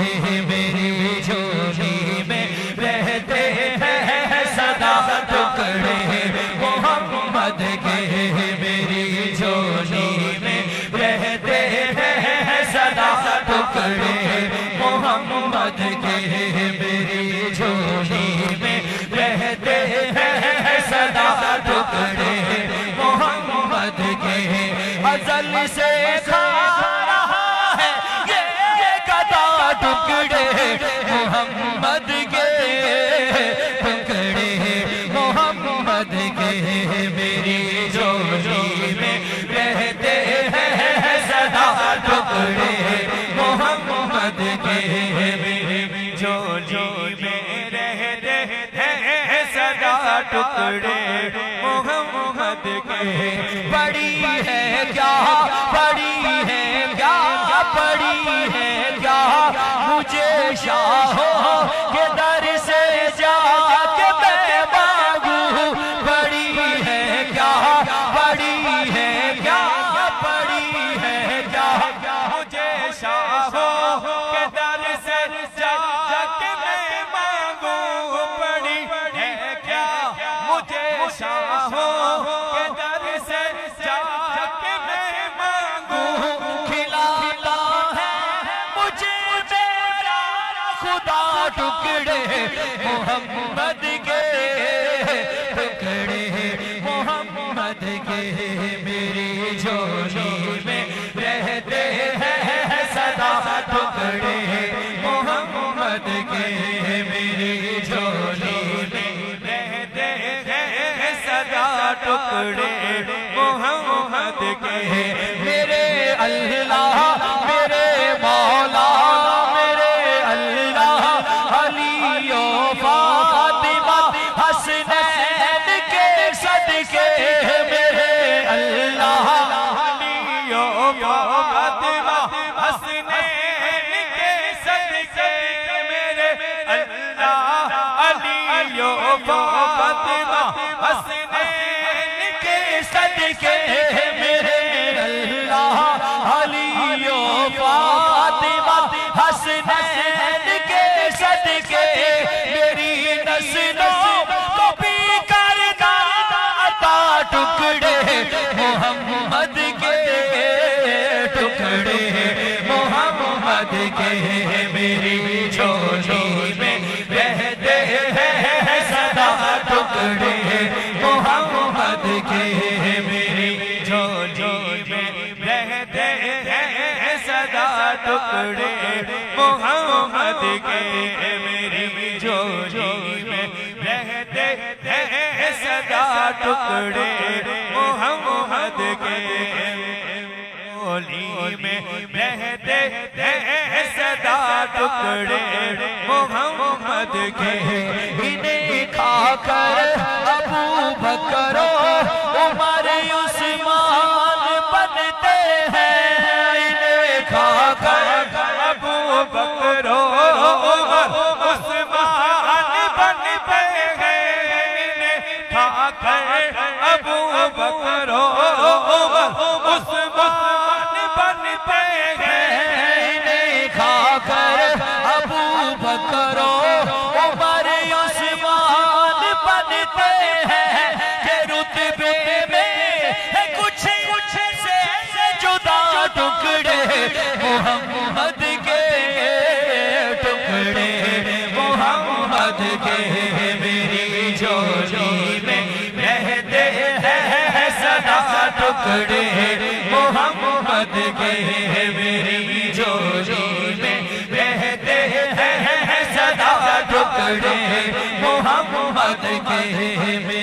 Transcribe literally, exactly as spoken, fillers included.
میری جھولی میں رہتے ہیں سدا ٹکڑے محمد کے، میری جھولی میں رہتے ہیں سدا ٹکڑے محمد کے، میری جھولی میں رہتے ہیں سدا ٹکڑے محمد کے، ازل سے کھا رہا ہے یہ گدا ٹکڑے محمد کے، ٹکڑے محمد کے، میری جھولی میں رہتے ہیں سدا ٹکڑے محمد کے، میری جھولی میں رہتے ہیں سدا ٹکڑے محمد کے، بڑی ہے کیا بڑی ہے کیا بڑی ہے کیا مجھے شاہوں کے در سے جا کے میں مانگوں، بڑی ہے کیا بڑی ہے کیا بڑی ہے کیا مجھے شاہوں کے در سے جا کے میں مانگوں، بڑی ہے کیا مجھے شاہوں کے در سے جا کے میں مانگوں، کھلاتا ہے مجھے میرا خدا ٹکڑے محمد کے، ٹکڑے محمد کے، میری جھولی میں رہتے ہیں سدا ٹکڑے محمد کے، میری جھولی میں رہتے ہیں سدا ٹکڑے محمد کے، میرے اللہ میرے مولا میرے اللہ علی و فاطمہ حسنین کے صدقے، میرے اللہ علی و فاطمہ حسنین کے صدقے، میرے اللہ علی و فاطمہ حسنین کے صدقے، میرے اللہ علی و فاطمہ حسنین کے صدقے، میری نسلوں کو بھی کرنا عطا ٹکڑے محمد کے، ٹکڑے محمد کے، میری جھولی میں رہتے ہیں سدا ٹکڑے محمد کے، میری جھولی میں رہتے ہیں سدا ٹکڑے محمد کے، میری جھولی میں رہتے ہیں سدا ٹکڑے محمد کے، جھولی میں رہتے ہیں سدا ٹکڑے محمد کے، انہیں کھا کر ابو بکر عمر عثمان بنتے ہیں، انہیں کھا کر ابو بکر عمر عثمان بنتے ہیں، انہیں کھا کر ابو بکر عمر عثمان بنتے ہیں، انہیں کھا کر ابو بکر عمر عثمان بنتے ہیں، کہ رتبے میں ہے کچھ کچھ سے جدا ٹکڑے محمد کے، ٹکڑے محمد کے، میری جھولی میں رہتے ہیں سدا ٹکڑے محمد کے، میری جھولی میں رہتے ہیں سدا ٹکڑے محمد کے۔